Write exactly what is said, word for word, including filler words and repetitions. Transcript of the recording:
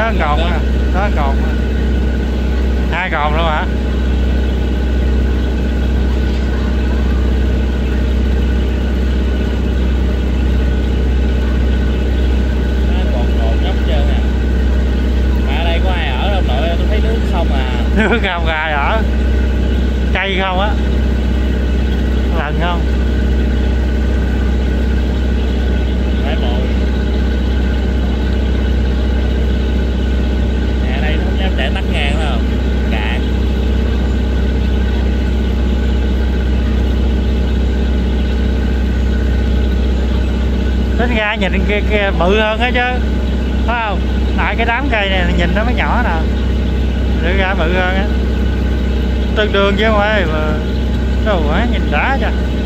đó cồn á, đó cồn á. Hai cồn luôn hả? Cồn cồn nhóc trơn nè. Mà ở đây có ai ở đâu nội, tôi thấy nước không à. Nước không ai ở. Cây không á. Lần không? Phải mồi. Nè đây nó không dám để tắt ngang đâu. Cạn. Tính ra nhìn kia, kia bự hơn á chứ, phải không? Tại cái đám cây này nhìn nó mới nhỏ nè, tính ra bự hơn á, tương đương với ngoài mà đâu quá nhìn đã chưa.